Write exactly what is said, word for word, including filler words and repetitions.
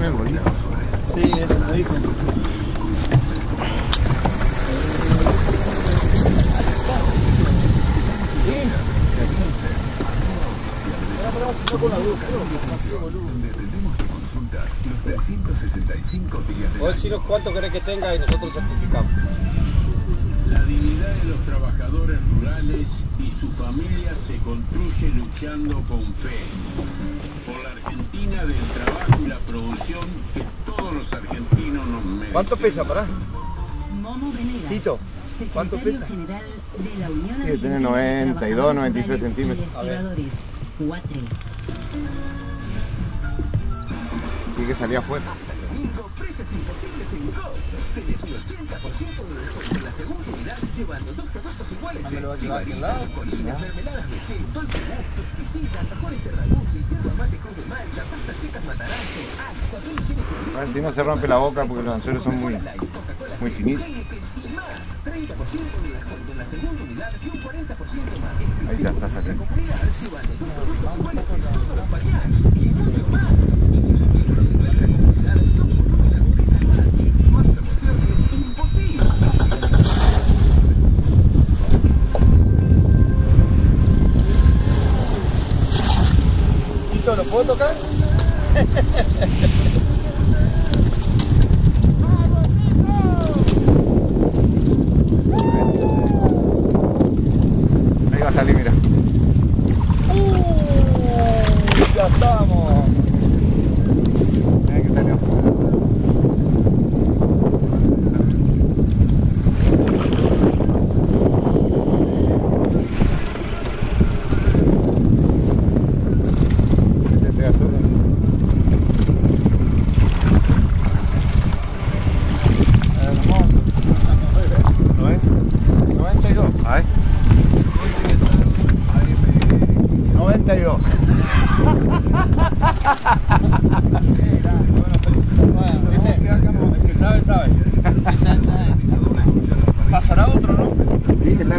el bolito. Sí, eso me dijo. Vos decinos cuánto querés que tenga y nosotros certificamos. La dignidad de los trabajadores rurales y su familia se construye luchando con fe por la Argentina del trabajo y la producción que todos los argentinos nos merecen. ¿Cuánto pesa, pará? Tito, ¿cuánto pesa? Sí, tiene noventa y dos, noventa y tres centímetros. A ver. Sí que salía afuera. Precios imposibles en Go. Tenés un ochenta por ciento de descuento en la segunda unidad, llevando dos productos iguales. ¿No me lo va a llevar aquí al lado? Colinas, mermeladas de C, Dolce Gusto, Exquisita, tajones Terraguzzi, yerba mate con de malta, pastas secas Matarazzo, papel higiénico. A ver si no se rompe la boca porque los anzuelos son muy, muy finitos. treinta por ciento de descuento en la segunda unidad y un cuarenta por ciento más. Ahí ya está sacando. Llevando dos productos iguales en todos los pañales y mucho más. Y si supieron de nuestra comunidad, todo por una empresa gratis. Más promociones imposibles. Tito, ¿lo puedo tocar? Ahí va a salir, mira. Uh, ya estamos. Mira que salió. Este es azul. Hermoso. noventa y dos. A ver. noventa y dos. El que sabe, sabe. Pasará otro, ¿no? Sí, está